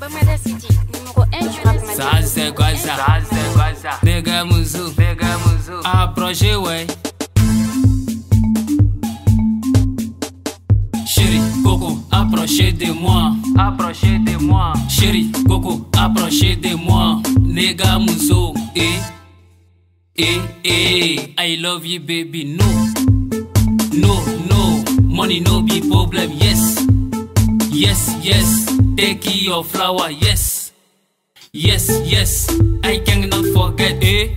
Ça c'est quoi ça? Nigga Mouzou, approchez ouais. Chérie, Coco, approchez de moi. Chérie, Coco, approchez de moi. Nigga Mouzou, I love you baby, no. Money no be problem, yes. Take your flower, yes. I cannot forget,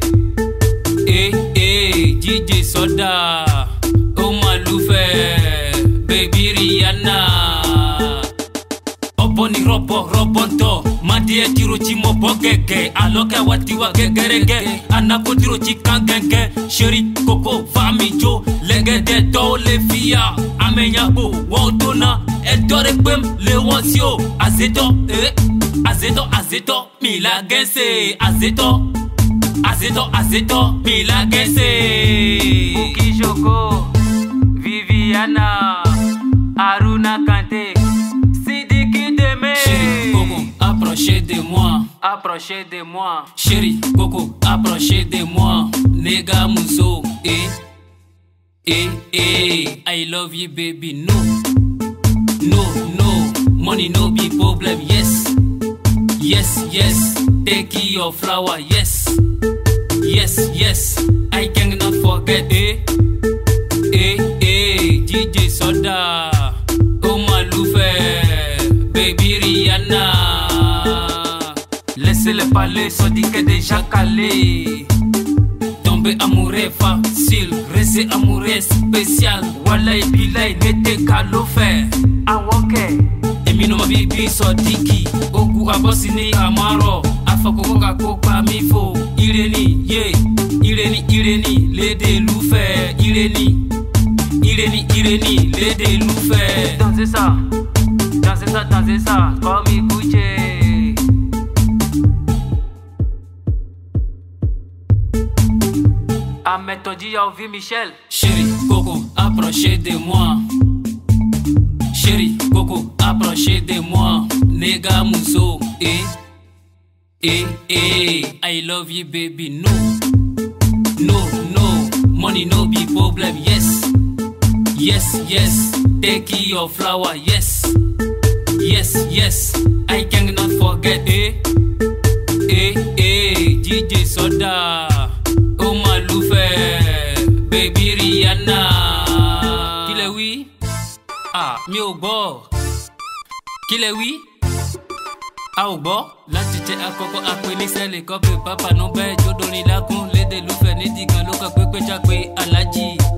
DJ Soda, Oma Lufe, baby Rihanna. Oponi robonto, madie tiro chimo bogege, aloka watiwa gegerege, anako tiro chikangenge, Chérie Coco famijo, legede to le fia, amenyabo wotona, edore kwem le wansio, azeto mila gense, azeto mila gense. Uki Joko, Viviana, Aruna Kante, Sidiki Deme. Chérie Coco, approchez de moi. Chérie Coco, approchez de moi. Nigga Mouzou, I love you baby, no. Money no be problem, yes. Take your flower, yes. I cannot forget, DJ Soda, Oma Lufe, baby Rihanna. Laissez-le parler, so dit que déjà calé. Tomber amoureux facile, rester amoureux spécial. Walay bilay nete kalofe. Awoke. Emino mabibi so diki. Ogu abosini amaro. Afakokoka kopa mifo. Ireni, lede lufe. Ireni, lede lufe. Dansez ça, comme écoutez. Ametodi ya ouvi Michel. Chérie Coco, approchez de moi. Chérie Coco, approchez de moi. Nigga Mouzou, I love you baby, no. Money no be problem, yes. Take your flower, yes. I cannot forget, DJ Soda, Oma Lufe, baby Rihanna. Kile oui? Mi au bord. Kile oui? Au bord? La tite a koko akweli se le kope papa no be jodoni la kun le de lufe ne digan loka kwekwe chakwe alaji.